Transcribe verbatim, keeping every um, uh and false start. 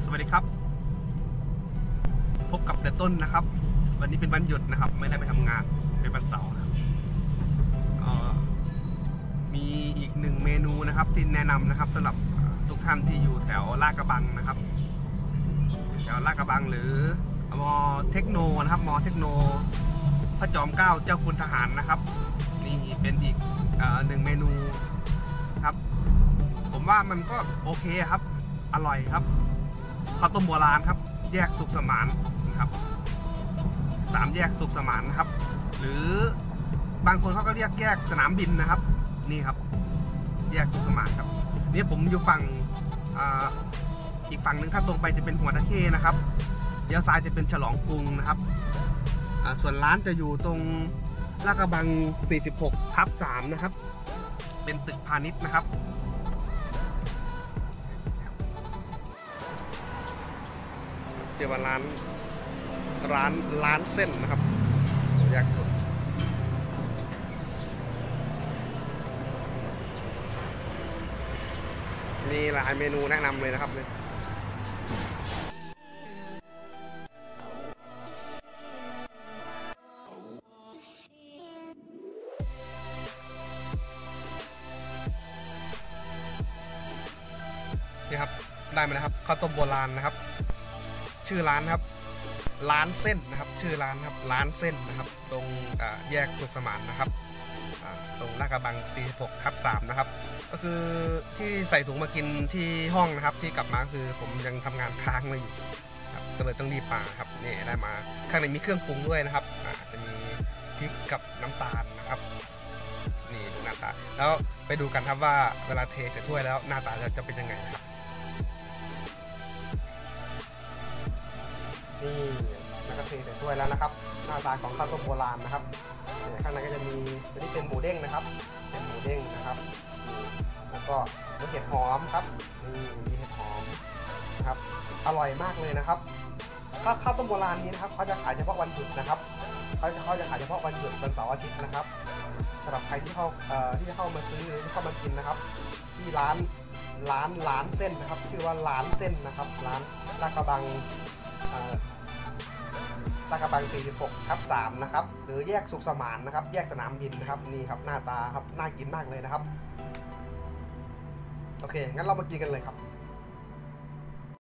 สวัสดีครับพบกับเดต้นนะครับวันนี้เป็นวันหยุดนะครับไม่ได้ไปทำงานเป็นวันเสาร์นะครับมีอีกหนึ่งเมนูนะครับที่แนะนำนะครับสำหรับทุกท่านที่อยู่แถวลาดกระบังนะครับแถวลาดกระบังหรือมอเทคโนนะครับมอเทคโนพระจอมเกล้าเจ้าคุณทหารนะครับนี่เป็นอีกหนึ่งเมนูครับผมว่ามันก็โอเคครับอร่อยครับข้าวต้มโบราณครับแยกสุขสมานนะครับสามแยกสุขสมานนะครับหรือบางคนเขาก็เรียกแยกสนามบินนะครับนี่ครับแยกสุขสมานครับนี่ผมอยู่ฝั่ง อ, อีกฝั่งหนึ่งถ้าตรงไปจะเป็นหัวตะเข้นะครับเลี้ยวซ้ายจะเป็นฉลองกรุงนะครับส่วนร้านจะอยู่ตรงลาดกระบัง สี่สิบหกทับสาม นะครับเป็นตึกพาณิชย์นะครับเชื่อว่าร้านร้านร้านเส้นนะครับแยกสุดมีหลายเมนูแนะนำเลยนะครับเลยนี่ครับได้มาแล้วครับข้าวต้มโบราณนะครับชื่อร้านครับร้านเส้นนะครับชื่อร้านครับร้านเส้นนะครับตรงแยกสุขสมานนะครับตรงลาดกระบัง สี่สิบหกทับสาม นะครับก็คือที่ใส่ถุงมากินที่ห้องนะครับที่กลับมาคือผมยังทำงานค้างมาอยู่ครับก็เลยต้องรีบมาครับนี่ได้มาข้างในมีเครื่องปรุงด้วยนะครับจะมีพริกกับน้ำตาลนะครับนี่ดูหน้าตาแล้วไปดูกันครับว่าเวลาเทใส่ถ้วยแล้วหน้าตาจะเป็นยังไงนะครับนี่แล้วก็เทใส่ถ้วยแล้วนะครับหน้าตาของข้าวต้มโบราณนะครับข้างในก็จะมีตัวนี้เป็นหมูเด้งนะครับเป็นหมูเด้งนะครับแล้วก็มีเห็ดหอมครับนี่มีเห็ดหอมนะครับอร่อยมากเลยนะครับข้าวข้าวต้มโบราณนี้นะครับเขาจะขายเฉพาะวันหยุดนะครับเขาจะเขาจะขายเฉพาะวันหยุดวันเสาร์อาทิตย์นะครับสำหรับใครที่เข้าเอ่อที่จะเข้ามาซื้อหรือเข้ามากินนะครับที่ร้านร้านร้านเส้นนะครับชื่อว่าร้านเส้นนะครับร้านลาดกระบังลาดกระบัง สี่สิบหกทับสาม นะครับหรือแยกสุขสมานนะครับแยกสนามบินนะครับนี่ครับหน้าตาครับน่ากินมากเลยนะครับโอเคงั้นเรามากินกันเลยครับ